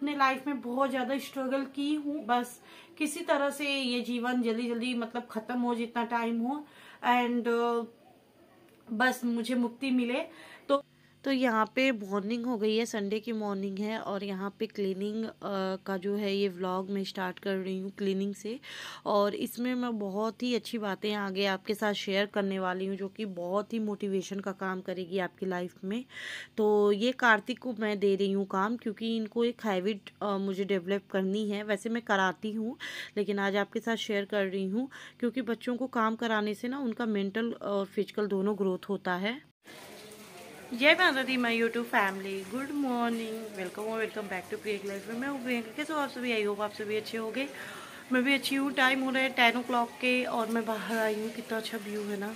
अपने लाइफ में बहुत ज्यादा स्ट्रगल की हूँ। बस किसी तरह से ये जीवन जल्दी जल्दी मतलब खत्म हो, जितना टाइम हो, एंड बस मुझे मुक्ति मिले। तो यहाँ पे मॉर्निंग हो गई है, संडे की मॉर्निंग है, और यहाँ पे क्लीनिंग का जो है ये व्लॉग मैं स्टार्ट कर रही हूँ क्लीनिंग से। और इसमें मैं बहुत ही अच्छी बातें आगे आपके साथ शेयर करने वाली हूँ, जो कि बहुत ही मोटिवेशन का काम करेगी आपकी लाइफ में। तो ये कार्तिक को मैं दे रही हूँ काम, क्योंकि इनको एक हैबिट मुझे डेवलप करनी है। वैसे मैं कराती हूँ, लेकिन आज आपके साथ शेयर कर रही हूँ, क्योंकि बच्चों को काम कराने से ना उनका मेंटल और फिजिकल दोनों ग्रोथ होता है। जय माता दी my YouTube family, good morning, welcome back to Priyanka life में। मैं हूँ प्रियंका। कैसे हो आप सभी? आई होप आप सभी अच्छे हो गए। मैं भी अच्छी हूँ। टाइम हो रहा है 10 o'clock के, और मैं बाहर आई हूँ। कितना अच्छा व्यू है ना।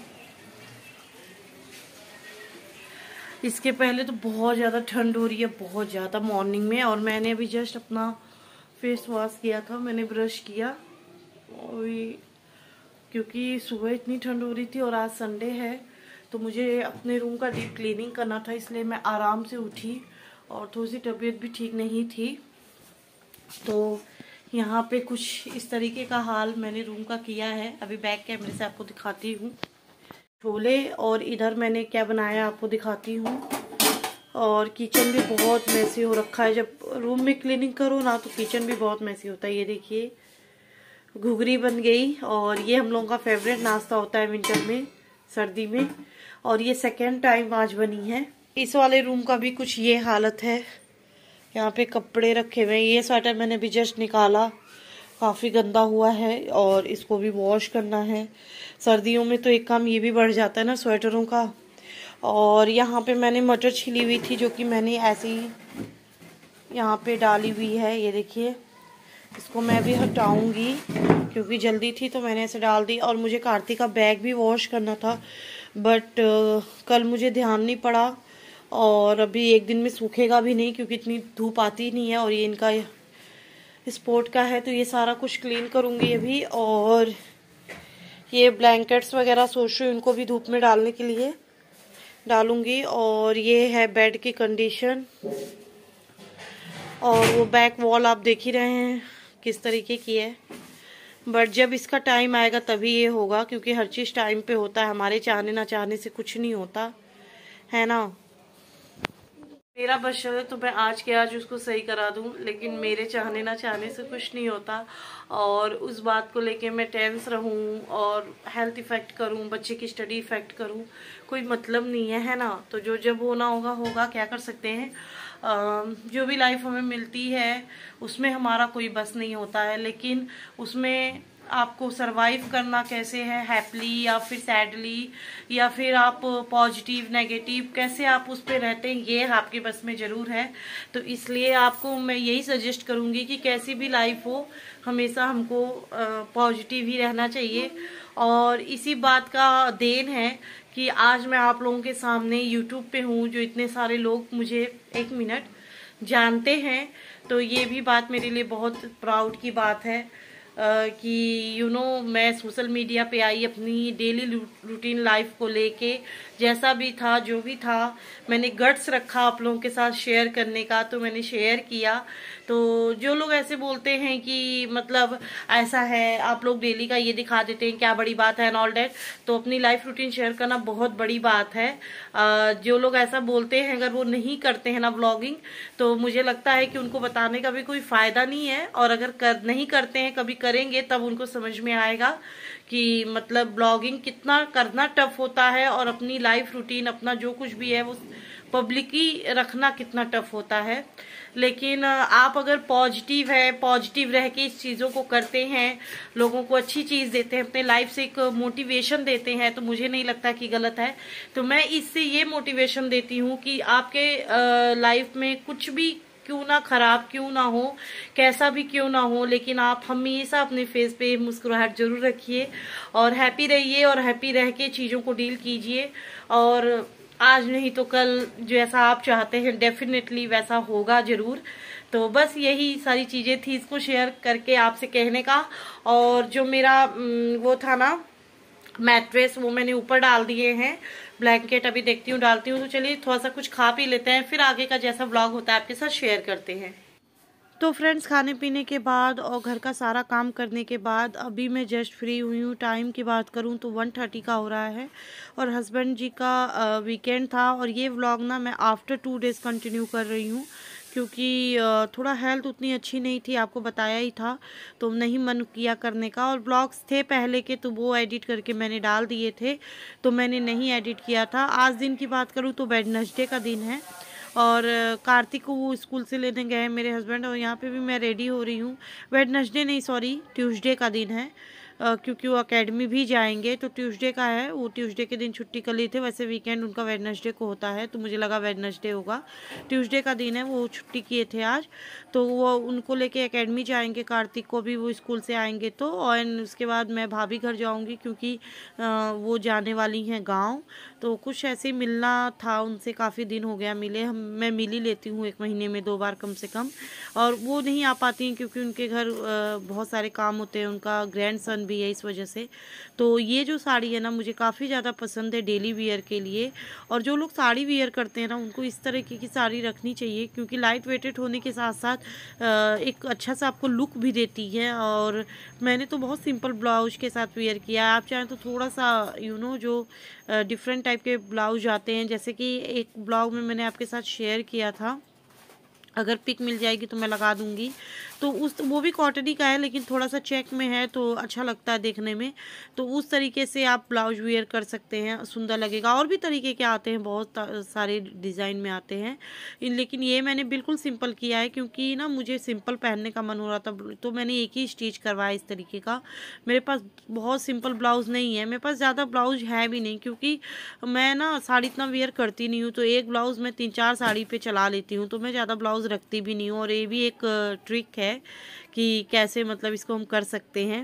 इसके पहले तो बहुत ज़्यादा ठंड हो रही है, बहुत ज़्यादा मॉर्निंग में। और मैंने अभी जस्ट अपना फेस वॉश किया था, मैंने ब्रश किया, और क्योंकि सुबह इतनी ठंड हो रही थी और आज संडे है, तो मुझे अपने रूम का डीप क्लीनिंग करना था, इसलिए मैं आराम से उठी। और थोड़ी सी तबीयत भी ठीक नहीं थी, तो यहाँ पे कुछ इस तरीके का हाल मैंने रूम का किया है। अभी बैक कैमरे से आपको दिखाती हूँ छोले, और इधर मैंने क्या बनाया आपको दिखाती हूँ। और किचन भी बहुत मैसी हो रखा है। जब रूम में क्लीनिंग करो ना, तो किचन भी बहुत मैसी होता है। ये देखिए, घुघरी बन गई, और ये हम लोगों का फेवरेट नाश्ता होता है विंटर में, सर्दी में। और ये सेकेंड टाइम आज बनी है। इस वाले रूम का भी कुछ ये हालत है। यहाँ पे कपड़े रखे हुए हैं। ये स्वेटर मैंने अभी जस्ट निकाला, काफ़ी गंदा हुआ है, और इसको भी वॉश करना है। सर्दियों में तो एक काम ये भी बढ़ जाता है ना स्वेटरों का। और यहाँ पे मैंने मटर छिली हुई थी, जो कि मैंने ऐसे ही यहाँ पे डाली हुई है। ये देखिए, इसको मैं भी हटाऊंगी, क्योंकि जल्दी थी तो मैंने ऐसे डाल दी। और मुझे कार्तिक का बैग भी वॉश करना था, बट कल मुझे ध्यान नहीं पड़ा, और अभी एक दिन में सूखेगा भी नहीं, क्योंकि इतनी धूप आती नहीं है। और ये इनका स्पोर्ट का है, तो ये सारा कुछ क्लीन करूंगी अभी। और ये ब्लैंकेट्स वगैरह सोच रही हूँ इनको भी धूप में डालने के लिए डालूंगी। और ये है बेड की कंडीशन, और वो बैक वॉल आप देख ही रहे हैं किस तरीके की है। बट जब इसका टाइम आएगा तभी ये होगा, क्योंकि हर चीज़ टाइम पे होता है। हमारे चाहने ना चाहने से कुछ नहीं होता है ना। मेरा बस चले तो मैं आज के आज उसको सही करा दूं, लेकिन मेरे चाहने ना चाहने से कुछ नहीं होता। और उस बात को लेके मैं टेंस रहूं और हेल्थ इफेक्ट करूं, बच्चे की स्टडी इफेक्ट करूं, कोई मतलब नहीं है ना। तो जो जब होना होगा होगा, क्या कर सकते हैं। जो भी लाइफ हमें मिलती है उसमें हमारा कोई बस नहीं होता है, लेकिन उसमें आपको सरवाइव करना कैसे है, हैप्पीली या फिर सैडली, या फिर आप पॉजिटिव नेगेटिव कैसे आप उस पर रहते हैं, ये आपके बस में जरूर है। तो इसलिए आपको मैं यही सजेस्ट करूंगी कि कैसी भी लाइफ हो, हमेशा हमको पॉजिटिव ही रहना चाहिए। और इसी बात का देन है कि आज मैं आप लोगों के सामने यूट्यूब पे हूँ, जो इतने सारे लोग मुझे 1 मिनट जानते हैं। तो ये भी बात मेरे लिए बहुत प्राउड की बात है कि मैं सोशल मीडिया पे आई अपनी डेली रूटीन लाइफ को लेके। जैसा भी था, जो भी था, मैंने गट्स रखा आप लोगों के साथ शेयर करने का, तो मैंने शेयर किया। तो जो लोग ऐसे बोलते हैं कि मतलब ऐसा है, आप लोग डेली का ये दिखा देते हैं, क्या बड़ी बात है एंड ऑल डेट, तो अपनी लाइफ रूटीन शेयर करना बहुत बड़ी बात है। जो लोग ऐसा बोलते हैं, अगर वो नहीं करते हैं ना व्लॉगिंग, तो मुझे लगता है कि उनको बताने का भी कोई फायदा नहीं है। और अगर नहीं करते हैं, कभी करेंगे, तब उनको समझ में आएगा कि मतलब ब्लॉगिंग कितना करना टफ होता है, और अपनी लाइफ रूटीन अपना जो कुछ भी है वो पब्लिकली रखना कितना टफ होता है। लेकिन आप अगर पॉजिटिव रह के इस चीजों को करते हैं, लोगों को अच्छी चीज देते हैं, अपने लाइफ से एक मोटिवेशन देते हैं, तो मुझे नहीं लगता कि गलत है। तो मैं इससे ये मोटिवेशन देती हूँ कि आपके लाइफ में कुछ भी क्यों ना खराब क्यों ना हो, कैसा भी क्यों ना हो, लेकिन आप हमेशा अपने फेस पे मुस्कुराहट जरूर रखिए, और हैप्पी रहिए, और हैप्पी रह के चीजों को डील कीजिए। और आज नहीं तो कल जैसा आप चाहते हैं डेफिनेटली वैसा होगा जरूर। तो बस यही सारी चीजें थी, इसको शेयर करके आपसे कहने का। और जो मेरा वो था ना मैट्रेस, वो मैंने ऊपर डाल दिए हैं। ब्लैंकेट अभी देखती हूँ डालती हूँ। तो चलिए थोड़ा सा कुछ खा पी लेते हैं, फिर आगे का जैसा व्लॉग होता है आपके साथ शेयर करते हैं। तो फ्रेंड्स, खाने पीने के बाद और घर का सारा काम करने के बाद अभी मैं जस्ट फ्री हुई हूँ। टाइम की बात करूँ तो 1:30 का हो रहा है और हस्बैंड जी का वीकेंड था और ये व्लॉग ना मैं आफ्टर 2 डेज़ कंटिन्यू कर रही हूँ क्योंकि थोड़ा हेल्थ उतनी अच्छी नहीं थी, आपको बताया ही था, तो नहीं मन किया करने का। और ब्लॉग्स थे पहले के तो वो एडिट करके मैंने डाल दिए थे, तो मैंने नहीं एडिट किया था। आज दिन की बात करूँ तो वेडनेसडे का दिन है और कार्तिक को वो स्कूल से लेने गए हैं मेरे हस्बैंड, और यहाँ पे भी मैं रेडी हो रही हूँ। वेडनेसडे नहीं, सॉरी, ट्यूसडे का दिन है क्योंकि वो एकेडमी भी जाएंगे, तो ट्यूसडे का है। वो ट्यूसडे के दिन छुट्टी कर ली थे, वैसे वीकेंड उनका वेडनेसडे को होता है, तो मुझे लगा वेडनेसडे होगा। ट्यूसडे का दिन है, वो छुट्टी किए थे आज, तो वो उनको लेके एकेडमी जाएंगे। कार्तिक को भी वो स्कूल से आएंगे तो, और उसके बाद मैं भाभी घर जाऊँगी क्योंकि वो जाने वाली हैं गाँव, तो कुछ ऐसे मिलना था उनसे, काफ़ी दिन हो गया मिले। मैं मिल ही लेती हूँ 1 महीने में 2 बार कम से कम, और वो नहीं आ पाती हैं क्योंकि उनके घर बहुत सारे काम होते हैं, उनका ग्रैंडसन भी है, इस वजह से। तो ये जो साड़ी है ना मुझे काफ़ी ज़्यादा पसंद है डेली वियर के लिए, और जो लोग साड़ी वियर करते हैं ना उनको इस तरीके की साड़ी रखनी चाहिए क्योंकि लाइट वेटेड होने के साथ साथ एक अच्छा सा आपको लुक भी देती है। और मैंने तो बहुत सिंपल ब्लाउज के साथ वियर किया है, आप चाहें तो थोड़ा सा जो डिफरेंट टाइप के ब्लाउज आते हैं, जैसे कि एक ब्लॉग में मैंने आपके साथ शेयर किया था, अगर पिक मिल जाएगी तो मैं लगा दूंगी। तो वो भी कॉटन ही का है लेकिन थोड़ा सा चेक में है तो अच्छा लगता है देखने में, तो उस तरीके से आप ब्लाउज वियर कर सकते हैं, सुंदर लगेगा। और भी तरीके के आते हैं, बहुत सारे डिज़ाइन में आते हैं, लेकिन ये मैंने बिल्कुल सिंपल किया है क्योंकि ना मुझे सिंपल पहनने का मन हो रहा था, तो मैंने एक ही स्टिच करवाया इस तरीके का। मेरे पास बहुत सिंपल ब्लाउज़ नहीं है, मेरे पास ज़्यादा ब्लाउज है भी नहीं क्योंकि मैं ना साड़ी इतना वियर करती नहीं हूँ, तो एक ब्लाउज़ मैं 3-4 साड़ी पे चला लेती हूँ, तो मैं ज़्यादा ब्लाउज़ रखती भी नहीं हूँ। और ये भी एक ट्रिक है कि कैसे मतलब इसको हम कर सकते हैं।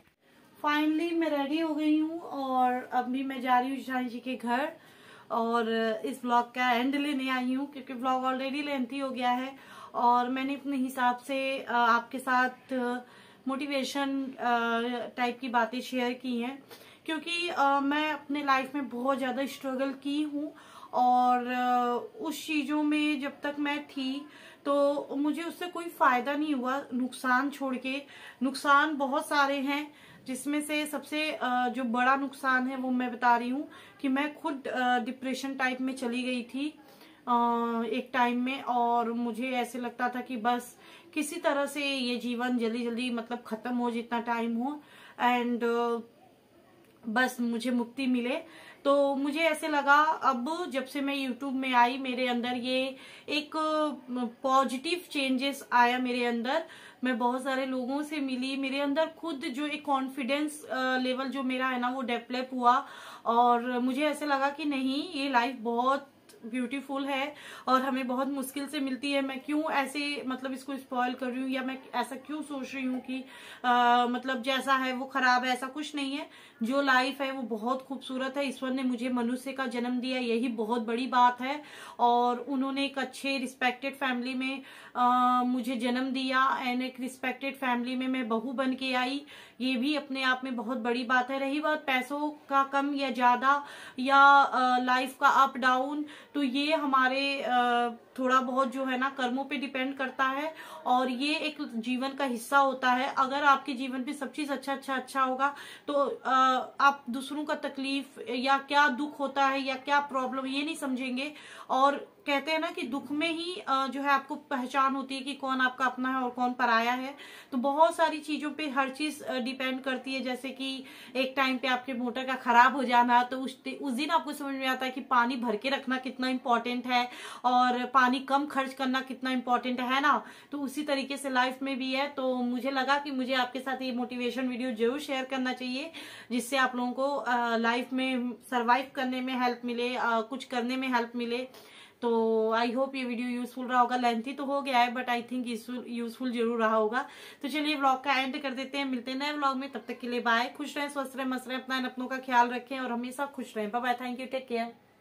फाइनली मैं रेडी हो गई हूँ और अभी मैं जा रही हूँ ईशान जी के घर, और इस ब्लॉग का एंड लेने आई हूँ क्योंकि ब्लॉग ऑलरेडी लेंथी हो गया है और मैंने अपने हिसाब से आपके साथ मोटिवेशन टाइप की बातें शेयर की हैं क्योंकि मैं अपने लाइफ में बहुत ज़्यादा स्ट्रगल की हूँ, और उस चीज़ों में जब तक मैं थी तो मुझे उससे कोई फ़ायदा नहीं हुआ, नुकसान छोड़ के। नुकसान बहुत सारे हैं जिसमें से सबसे जो बड़ा नुकसान है वो मैं बता रही हूँ कि मैं खुद डिप्रेशन टाइप में चली गई थी एक टाइम में, और मुझे ऐसे लगता था कि बस किसी तरह से ये जीवन जल्दी जल्दी मतलब ख़त्म हो, जितना टाइम हो, एंड बस मुझे मुक्ति मिले। तो मुझे ऐसे लगा अब जब से मैं YouTube में आई मेरे अंदर ये एक पॉजिटिव चेंजेस आया मेरे अंदर। मैं बहुत सारे लोगों से मिली, मेरे अंदर खुद जो एक कॉन्फिडेंस लेवल जो मेरा है ना वो डेवलप हुआ, और मुझे ऐसे लगा कि नहीं, ये लाइफ बहुत ब्यूटीफुल है और हमें बहुत मुश्किल से मिलती है। मैं क्यों ऐसे मतलब इसको स्पॉइल कर रही हूँ, या मैं ऐसा क्यों सोच रही हूँ कि मतलब जैसा है वो खराब है, ऐसा कुछ नहीं है। जो लाइफ है वो बहुत खूबसूरत है। ईश्वर ने मुझे मनुष्य का जन्म दिया, यही बहुत बड़ी बात है, और उन्होंने एक अच्छे रिस्पेक्टेड फैमिली में मुझे जन्म दिया, एंड एक रिस्पेक्टेड फैमिली में मैं बहू बन के आई, ये भी अपने आप में बहुत बड़ी बात है। रही बात पैसों का कम या ज्यादा या लाइफ का अप डाउन, तो ये हमारे थोड़ा बहुत जो है ना कर्मों पे डिपेंड करता है, और ये एक जीवन का हिस्सा होता है। अगर आपके जीवन में सब चीज अच्छा होगा तो आप दूसरों का तकलीफ या क्या दुख होता है या क्या प्रॉब्लम ये नहीं समझेंगे। और कहते हैं ना कि दुख में ही जो है आपको पहचान होती है कि कौन आपका अपना है और कौन पराया है। तो बहुत सारी चीजों पे हर चीज डिपेंड करती है, जैसे कि एक टाइम पे आपके मोटर का खराब हो जाना, तो उस दिन आपको समझ में आता है कि पानी भर के रखना कितना इम्पोर्टेंट है और पानी कम खर्च करना कितना इम्पोर्टेंट है ना। तो उसी तरीके से लाइफ में भी है। तो मुझे लगा कि मुझे आपके साथ ये मोटिवेशन वीडियो जरूर शेयर करना चाहिए, जिससे आप लोगों को लाइफ में सरवाइव करने में हेल्प मिले, कुछ करने में हेल्प मिले। तो आई होप ये वीडियो यूजफुल रहा होगा। लेंथी तो हो गया है बट आई थिंक यूजफुल जरूर रहा होगा। तो चलिए व्लॉग का एंड कर देते हैं, मिलते हैं नए व्लॉग में। तब तक के लिए बाय, खुश रहें, स्वस्थ रहें, मस्त रहें, अपना अपनों का ख्याल रखें और हमेशा खुश रहें। Bye bye, thank you, take care.